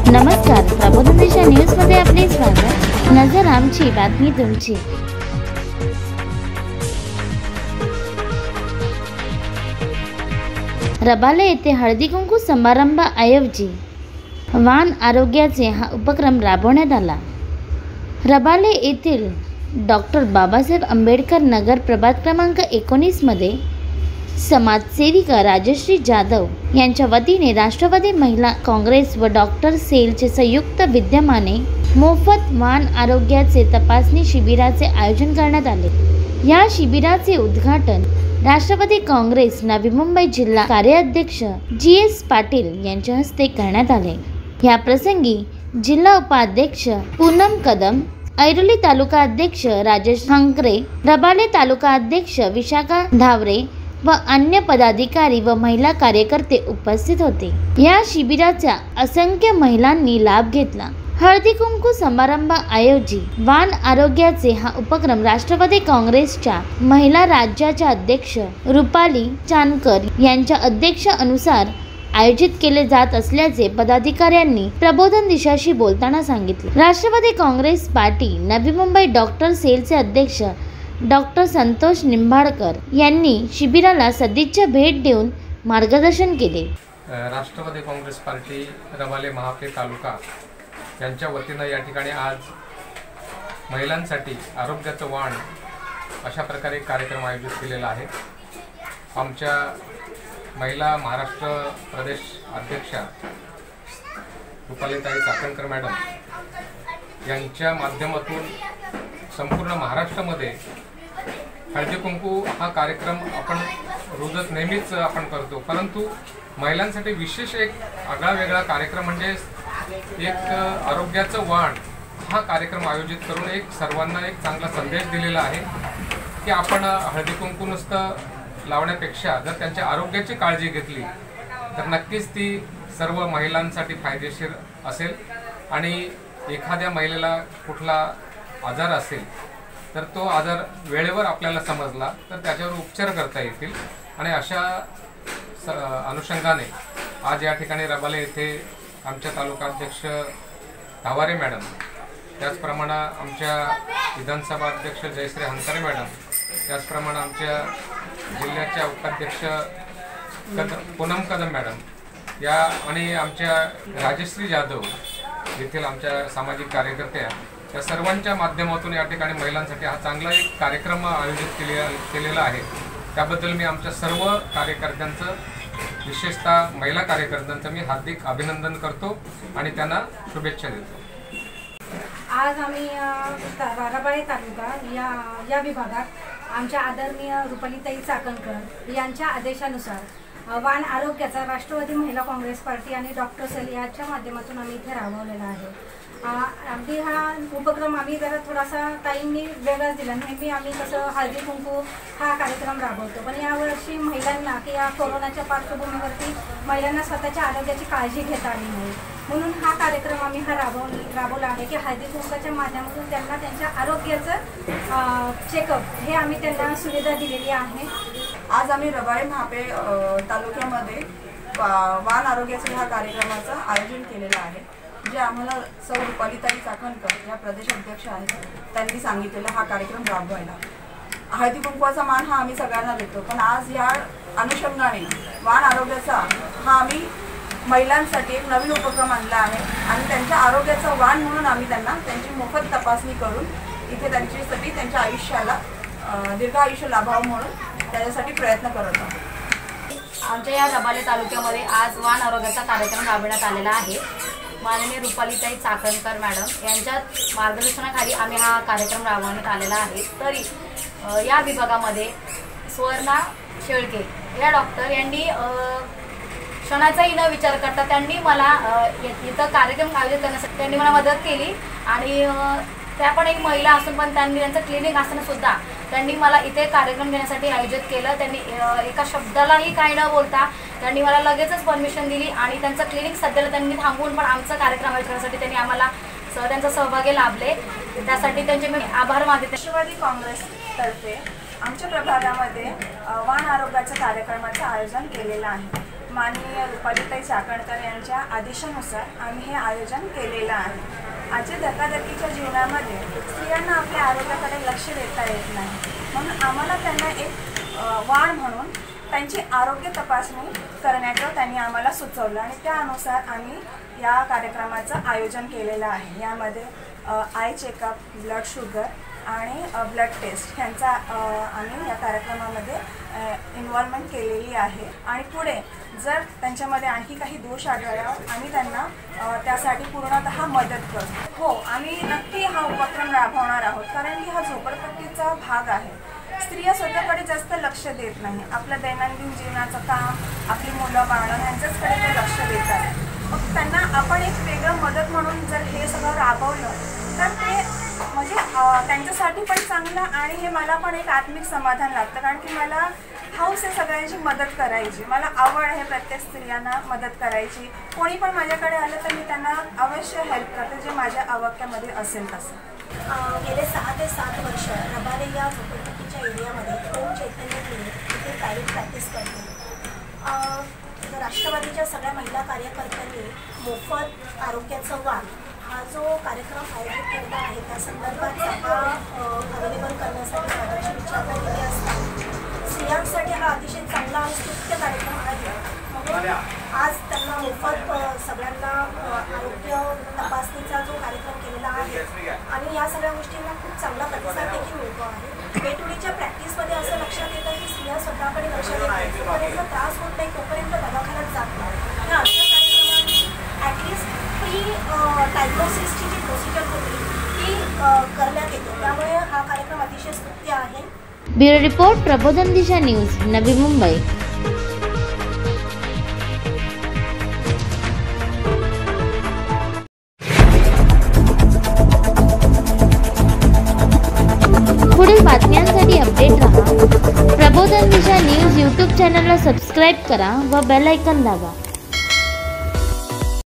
नमस्कार, प्रबोधन दिशा न्यूज मध्ये आपले स्वागत। नजर आमची, बातमी तुमची। रबाले येथे हळदी कुंकू समारंभाऐवजी वान आरोग्याचे हा उपक्रम राबवण्यात आला। रबाले येथील डॉक्टर बाबासाहेब आंबेडकर नगर प्रभाग क्रमांक 19 मध्ये समाजसेविका राजश्री जाधव यांच्या वतीने राष्ट्रवादी महिला काँग्रेस व डॉक्टर सेलचे संयुक्त विद्यमाने मोफत वान आरोग्याचे तपासणी शिबिराचे आयोजन करण्यात आले। या शिबिराचे उद्घाटन राष्ट्रवादी काँग्रेस नवी मुंबई जिल्हा कार्याध्यक्ष GS पाटील यांच्या हस्ते करण्यात आले। या प्रसंगी जिल्हा उपाध्यक्ष पूनम कदम, ऐरोली तालुका अध्यक्ष राजेश हंकरे, रबाले तालुका अध्यक्ष विशाखा धावरे व अन्य पदाधिकारी व महिला कार्यकर्ते उपस्थित होते। या शिबिराचा असंख्य महिलांनी लाभ घेतला। हळदी कुंकू समारंभाऐवजी वान आरोग्याचे हा उपक्रम राष्ट्रवादी काँग्रेसच्या महिला राज्याच्या अध्यक्ष रुपाली चांदकर यांच्या अध्यक्षानुसार आयोजित केले जात असल्याचे पदाधिकाऱ्यांनी प्रबोधन दिशाशी बोलताना सांगितले। Rashtrawadi Congress party Navi Mumbai doctor सेलचे अध्यक्ष डॉक्टर संतोष निंबाळकर यांनी शिबिराला सदिच्छा भेट देऊन मार्गदर्शन केले। राष्ट्रवादी काँग्रेस पार्टी रबाले महापे तालुका यांच्या वतीनं या ठिकाणी आज महिलांसाठी आरोग्याचं वाण अशा प्रकारे एक कार्यक्रम आयोजित केलेला आहे। आमच्या महिला महाराष्ट्र प्रदेश अध्यक्षा रुपालीताई चाकणकर मॅडम यांच्या माध्यमातून संपूर्ण महाराष्ट्रामध्ये हळदी कुंकू हा कार्यक्रम आपण रोजच नेहमीच आपण करतो, परंतु महिलांसाठी विशेष एक आगळा वेगळा कार्यक्रम म्हणजे एक आरोग्याचं वाण हा कार्यक्रम आयोजित करून एक सर्वांना एक चांगला संदेश दिलेला आहे की आपण हळदी कुंकू नुसतं लावण्यापेक्षा जर त्यांच्या आरोग्याची काळजी घेतली तर नक्कीच ती सर्व महिलांसाठी फायदेशीर असेल आणि एखाद्या महिलेला कुठला आजार असेल तर तो आजार वेळेवर आपल्याला समजला तर त्याच्यावर उपचार करता येतील आणि अशा अनुषंगाने आज या ठिकाणी रबाले येथे आमच्या तालुका अध्यक्ष धावारे मॅडम, त्याचप्रमाणे आमच्या विधानसभा अध्यक्ष जयश्री हंकारे मॅडम, त्याचप्रमाणे आमच्या जिल्ह्याच्या उपाध्यक्ष पूनम कदम मॅडम या आणि आमच्या राजश्री जाधव येथील आमच्या सामाजिक कार्यकर्त्या या सर्वांच्या माध्यमातून या ठिकाणी महिलांसाठी हा चांगला एक कार्यक्रम आयोजित केलेला आहे। त्याबद्दल मी आमच्या सर्व कार्यकर्त्यांचं विशेषतः महिला कार्यकर्त्यांचं मी हार्दिक अभिनंदन करतो आणि त्यांना शुभेच्छा देतो। आज आम्ही रबाले तालुका या विभागात आमच्या आदरणीय रुपालीताई चाकणकर यांच्या आदेशानुसार वान आरोग्याचा राष्ट्रवादी महिला काँग्रेस पार्टी आणि डॉक्टर सेल याच्या माध्यमातून आम्ही इथे राबवलेला आहे। अगदी हा उपक्रम आम्ही जरा थोडासा ताईंनी वेगळाच दिला। नेहमी आम्ही कसं हळदी कुंकू हा कार्यक्रम राबवतो, पण यावर्षी महिलांना की या कोरोनाच्या पार्श्वभूमीवरती महिलांना स्वतःच्या आरोग्याची काळजी घेता आली नाही, म्हणून हा कार्यक्रम आम्ही राबवला आहे की हळदी कुंकाच्या माध्यमातून त्यांना त्यांच्या आरोग्याचं चेकअप हे आम्ही त्यांना सुविधा दिलेली आहे। आज आम्ही रबाळे महापे तालुक्यामध्ये वान आरोग्याच्या ह्या कार्यक्रमाचं आयोजन केलेलं आहे, जे आम्हाला सौ रुपालीताई चाकणकर या प्रदेश अध्यक्ष आहेत त्यांनी सांगितलेला हा कार्यक्रम राबवायला। हळदी कुंकवाचा मान हा आम्ही सगळ्यांना देतो, पण आज या अनुषंगाने वान आरोग्याचा हा आम्ही महिलांसाठी एक नवीन उपक्रम आणला आहे आणि त्यांच्या आरोग्याचा वाण म्हणून आम्ही त्यांना त्यांची मोफत तपासणी करून इथे त्यांच्यासाठी त्यांच्या आयुष्याला दीर्घ आयुष्य लाभावं म्हणून त्याच्यासाठी प्रयत्न करत आहोत। आमच्या या रबाले तालुक्यामध्ये आज वान आरोग्याचा कार्यक्रम राबवण्यात आलेला आहे। माननीय रुपालीताई चाकणकर मॅडम यांच्या मार्गदर्शनाखाली आम्ही हा कार्यक्रम राबवण्यात आलेला आहे। तरी या विभागामध्ये सुवर्णा शेळके या डॉक्टर यांनी क्षणाचाही न विचार करता त्यांनी मला इथं कार्यक्रम आयोजित करण्यासाठी त्यांनी मला मदत केली आणि त्या पण एक महिला असून पण त्यांनी त्यांचं क्लिनिक असताना सुद्धा त्यांनी मला इथे कार्यक्रम घेण्यासाठी आयोजित केलं। त्यांनी एका शब्दालाही काही न बोलता त्यांनी मला लगेचच परमिशन दिली आणि त्यांचं क्लिनिक सध्याला त्यांनी थांबवून पण आमचा कार्यक्रम आयोजित करण्यासाठी त्यांनी आम्हाला त्यांचा सहभागी लाभले, त्यासाठी त्यांचे मी आभार मानते। राष्ट्रवादी काँग्रेसतर्फे आमच्या प्रभागामध्ये वान आरोग्याच्या कार्यक्रमाचं आयोजन केलेलं आहे। माननीय रुपालीताई चाकणकर यांच्या आदेशानुसार आम्ही हे आयोजन केलेलं आहे. आजच्या धकाधकीच्या जीवनामध्ये स्त्रियांना आपल्या आरोग्याकडे लक्ष देता येत नाही, म्हणून आम्हाला त्यांना एक वाण म्हणून त्यांची आरोग्य तपासणी करण्याचं त्यांनी आम्हाला सुचवलं आणि त्यानुसार आम्ही या कार्यक्रमाचं आयोजन केलेलं आहे. यामध्ये आय चेकअप, ब्लड शुगर आणि ब्लड टेस्ट ह्यांचा आम्ही या कार्यक्रमामध्ये इन्व्हॉल्वमेंट केलेली आहे. आणि पुढे जर त्यांच्यामध्ये आणखी काही दोष आढळल्यावर आम्ही त्यांना त्यासाठी पूर्णतः मदत करतो. हो, आम्ही नक्की हा उपक्रम राबवणार आहोत, कारण की हा झोपडपट्टीचा भाग आहे. स्त्रिया स्वतःकडे जास्त लक्ष देत नाही. आपलं दैनंदिन जीवनाचं काम, आपली मुलं बाळं यांच्याचकडे ते लक्ष देतात. मग त्यांना आपण एक वेगळं मदत म्हणून जर हे सगळं राबवलं तर ते म्हणजे त्यांच्यासाठी पण चांगलं आणि हे मला पण एक आत्मिक समाधान लागतं, कारण की मला हौस आहे सगळ्यांची मदत करायची. मला आवड आहे प्रत्येक स्त्रियांना मदत करायची. कोणी पण माझ्याकडे आलं तर मी त्यांना अवश्य हेल्प करते, जे माझ्या आवाक्यामध्ये असेल तसं. गेले 6 ते 7 वर्ष रबाले या झोपडपट्टीच्या एरियामध्ये ओम चैतन्य क्लिनिक इथे प्रायव्हेट प्रॅक्टिस करते. राष्ट्रवादीच्या सगळ्या महिला कार्यकर्त्यांनी मोफत आरोग्याचं वाण हा जो कार्यक्रम आयोजित केलेला आहे त्या संदर्भात अवेलेबल करण्यासाठी माझ्याशी विचारणा केली असता स्त्रियांसाठी हा अतिशय चांगला आणि स्तुत्य कार्यक्रम आहे. म्हणून आज त्यांना मोफत सगळ्यांना आरोग्य तपासणीचा जो कार्यक्रम केलेला आहे आणि या सगळ्या गोष्टींना खूप चांगला प्रतिसाद देखील मिळतो आहे. वेटोडीच्या प्रॅक्टिसमध्ये असं लक्षात येतं की स्त्रिया स्वतःकडे लक्ष देत नाही, जोपर्यंत त्रास होत नाही तोपर्यंत दवाखान्यात जात नाही. या अशा कार्यक्रमांनी ॲटलिस्ट प्री डायग्नोसिसची जी प्रोसिजर होती ती करण्यात येते. त्यामुळे हा कार्यक्रम अतिशय स्तुत्य आहे. ब्युरो रिपोर्ट, प्रबोधन दिशा न्यूज, नवी मुंबई. पुढील बातम्यांसाठी अपडेट रहा. प्रबोधन दिशा न्यूज यूट्यूब चॅनलला सबस्क्राईब करा व बेल आयकॉन दाबा.